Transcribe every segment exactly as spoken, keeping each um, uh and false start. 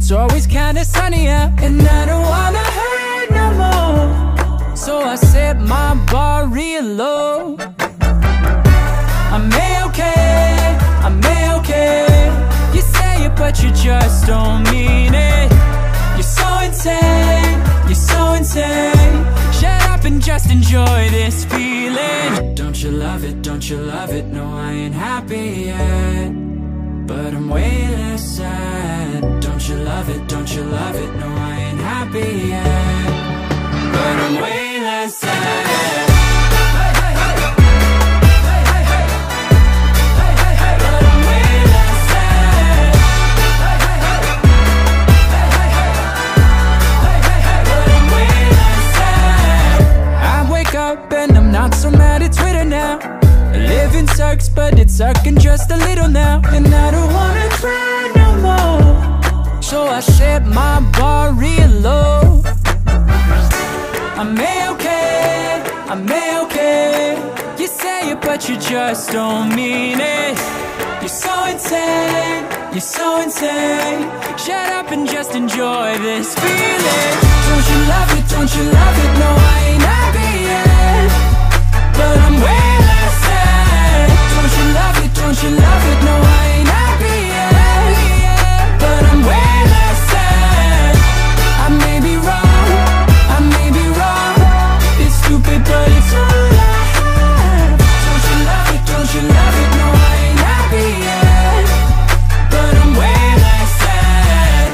It's always kinda sunny out, and I don't wanna hurt no more. So I set my bar real low. I'm A-okay, I'm A-okay. You say it but you just don't mean it. You're so insane, you're so insane. Shut up and just enjoy this feeling. Don't you love it, don't you love it? No, I ain't happy yet, but I'm way less sad. Don't you love it, don't you love it? No, I ain't happy yet, but I'm way less sad. Not so mad at Twitter now. Living sucks, but it's sucking just a little now. And I don't wanna cry no more. So I set my bar real low. I'm A-okay, I'm A-okay. You say it but you just don't mean it. You're so insane, you're so insane. Shut up and just enjoy this feeling. Don't you love it, don't you love it? No, I ain't happy yet, but I'm way less sad. Don't you love it, don't you love it? No, I ain't happy yet, but I'm way less sad. I may be wrong, I may be wrong. It's stupid, but it's all I have. Don't you love it, don't you love it? No, I ain't happy yet, but I'm way less sad.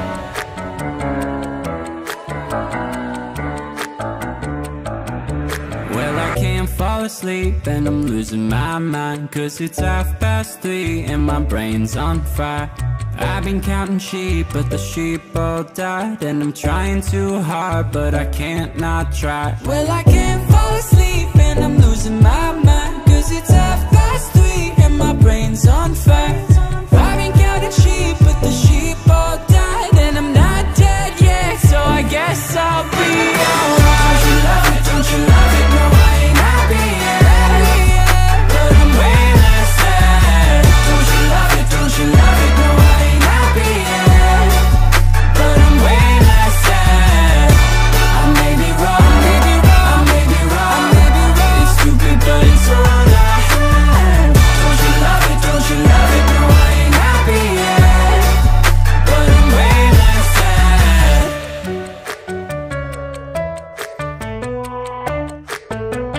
Well, I can't fall asleep and I'm losing my mind, 'cause it's half past three and my brain's on fire. I've been counting sheep, but the sheep all died. And I'm trying too hard, but I can't not try. Well, I can't fall asleep and I'm losing my mind, 'cause it's half past three and my brain's on fire. I've been counting sheep, but the sheep all died. And I'm not dead yet, so I guess I'll be alright. Don't you love it, don't you love it? No, I ain't happy yet, but I'm way less sad. Don't you love it, don't you love it? No, I ain't happy yet, but I'm way less sad. I may be wrong, I may be wrong, I may be wrong, I may be wrong. It's stupid, but it's all I have. Don't you love it, don't you love it? No, I ain't happy yet, but I'm way less sad.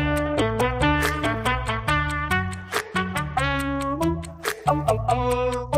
Oh, oh, oh.